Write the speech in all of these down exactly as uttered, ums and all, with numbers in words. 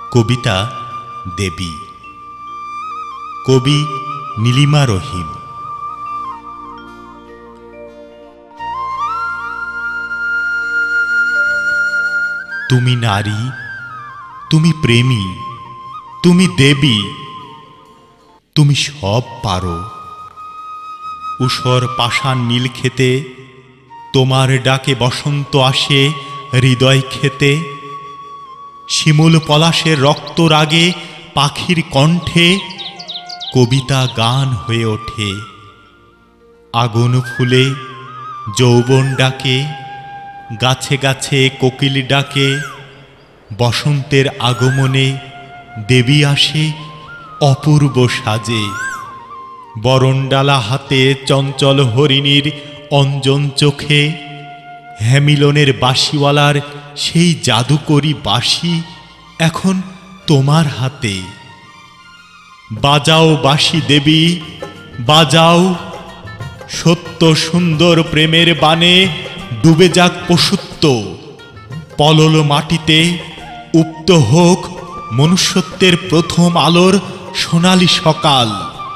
কবিতা দেবী। কবি নীলিমা রহিম। তুমি নারী, তুমি প্রেমী, তুমি দেবী, তুমি সব পারো। ঊষর পাষাণ নীল খেতে তোমার ডাকে বসন্ত আসে হৃদয় খেতে। শিমুল পলাশের রক্ত রাগে পাখির কণ্ঠে কবিতা গান হয়ে ওঠে। আগুন ফুলে যৌবন ডাকে, গাছে গাছে কোকিল ডাকে। বসন্তের আগমনে দেবী আসে অপূর্ব সাজে। বরণডালা হাতে চঞ্চল হরিণীর অঞ্জন চোখে। হ্যামিলনের বাঁশিওয়ালার সেই জাদুকরি বাঁশি এখন তোমার হাতে। বাজাও বাঁশি দেবী, বাজাও। সত্য সুন্দর প্রেমের বাণে ডুবে যাক পশুত্ব। পলল মাটিতে উপ্ত হোক মনুষ্যত্বের প্রথম আলোর সোনালি সকাল।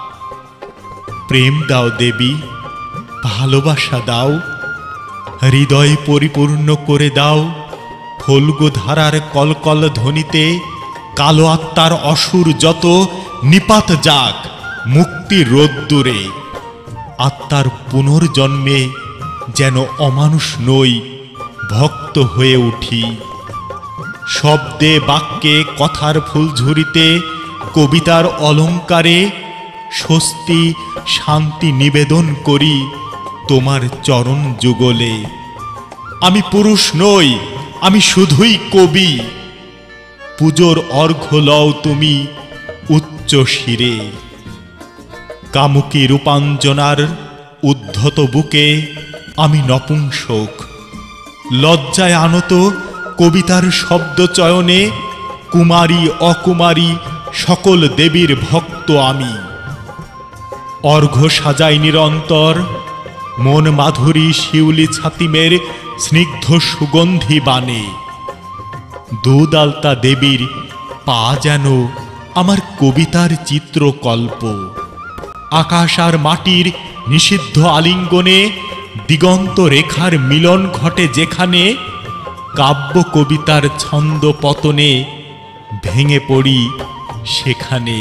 প্রেম দাও দেবী, ভালোবাসা দাও, হৃদয় পরিপূর্ণ করে দাও। ফল্গু ধারার কলকল ধ্বনিতে কালো আত্মার অসুর যত নিপাত যাক মুক্তি রোদ্দুরে। আত্মার পুনর্জন্মে যেন অমানুষ নই, ভক্ত হয়ে উঠি। শব্দে বাক্যে কথার ফুলঝুরিতে কবিতার অলঙ্কারে স্বস্তি শান্তি নিবেদন করি তোমার চরণ যুগলে। আমি পুরুষ নই, আমি শুধুই কবি। পুজোর অর্ঘ্য লও তুমি উচ্চ শিরে। কামুকী রূপাঞ্জনার উদ্ধত বুকে আমি নপুংসক। লজ্জায় আনত কবিতার শব্দ চয়নে কুমারী অকুমারী সকল দেবীর ভক্ত আমি। অর্ঘ্য সাজাই নিরন্তর মন মাধুরী শিউলি ছাতিমের স্নিগ্ধ সুগন্ধি বানে। দুধ আলতা দেবীর পা যেন আমার কবিতার চিত্রকল্প। আকাশ আর মাটির নিষিদ্ধ আলিঙ্গনে দিগন্ত রেখার মিলন ঘটে যেখানে। কাব্য কবিতার ছন্দ পতনে ভেঙে পড়ি সেখানে।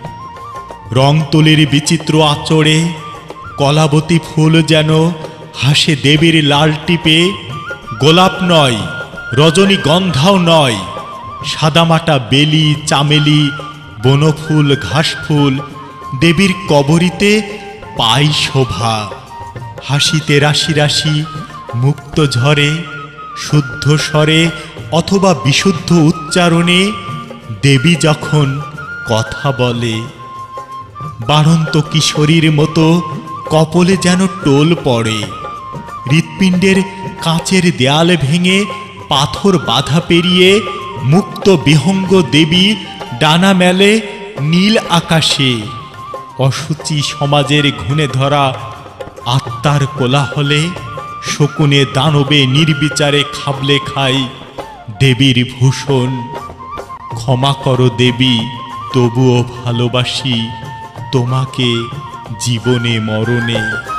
রংতুলির বিচিত্র আচরে কলাবতী ফুল যেন হাসে দেবীর লাল টিপে। গোলাপ নয়, রজনীগন্ধাও নয়, সাদামাটা বেলি চামেলি বনফুল ঘাসফুল দেবীর কবরীতে পাই শোভা। হাসিতে রাশি রাশি মুক্ত ঝরে, শুদ্ধ স্বরে অথবা বিশুদ্ধ উচ্চারণে দেবী যখন কথা বলে। বাড়ন্ত কিশোরীর মতো কপলে যেন টোল পড়ে। হৃৎপিণ্ডের কাঁচের দেয়াল ভেঙে পাথর বাধা পেরিয়ে মুক্ত বিহঙ্গ দেবী ডানা মেলে নীল আকাশে। অসুচি সমাজের ঘুণে ধরা আত্মার কোলাহলে শকুনে দানবে নির্বিচারে খাবলে খাই দেবীর ভূষণ। ক্ষমা করো দেবী, তবুও ভালোবাসি তোমাকে জীবনে মরণে।